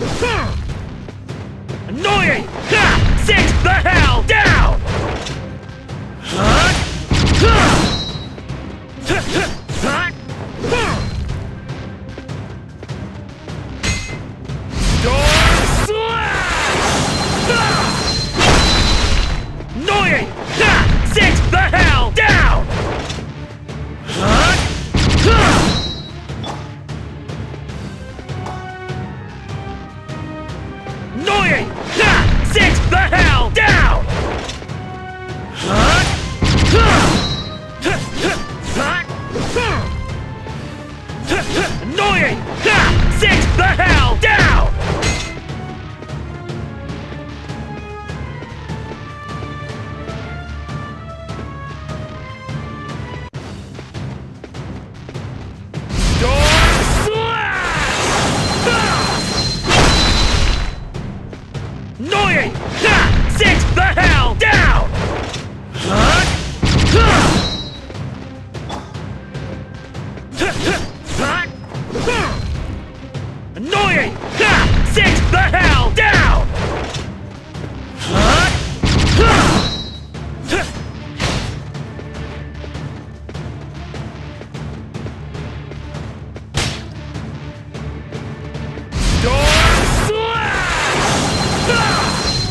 Annoying! Ha! Sit the hell down! Door slam! Annoying! Ha! Sit the hell down! Annoying! Ha! Sit the hell down! Annoying! Ha! Sit the hell down! Door slam! Annoying! Ha! Sit the hell down! Annoying! Ha! Sit the hell down! Door slam!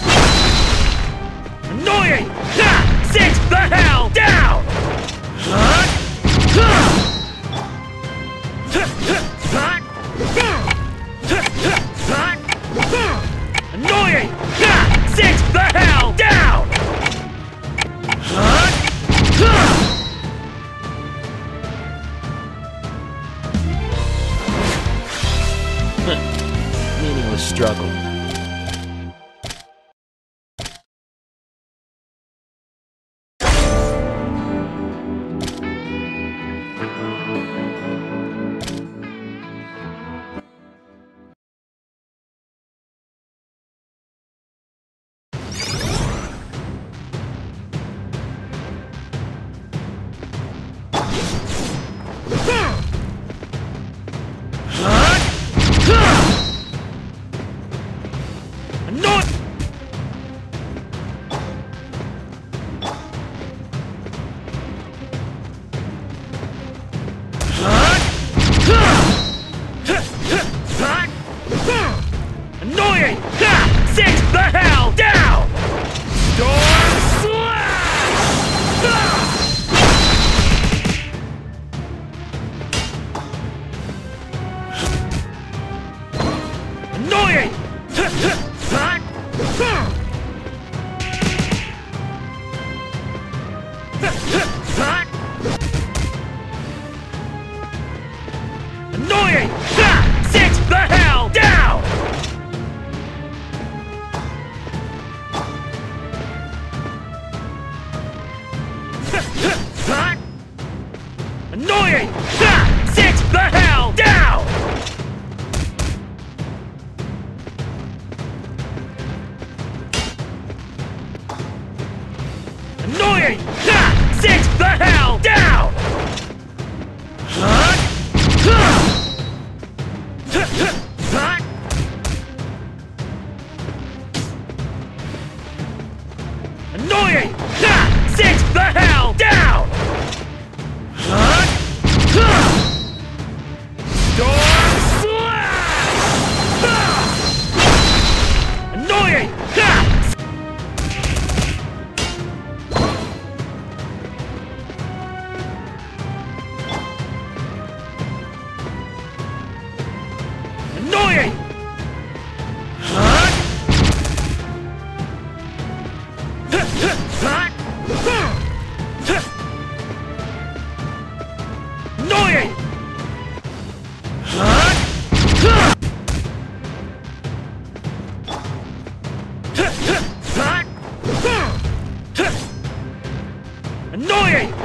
Annoying! Ha! Sit the hell down! Annoying! Ha! Sit the hell down! Meaningless struggle. Annoying! Ha! Sit the hell down! Door slam! Annoying! Annoying! Ha! Sit the hell down! Annoying! Ha! Sit the hell down! Annoying! Ha! Sit the hell down! Annoying! Ha! Sit the hell down! Door slam! Annoying! Ha! Annoying! Annoying! Annoying!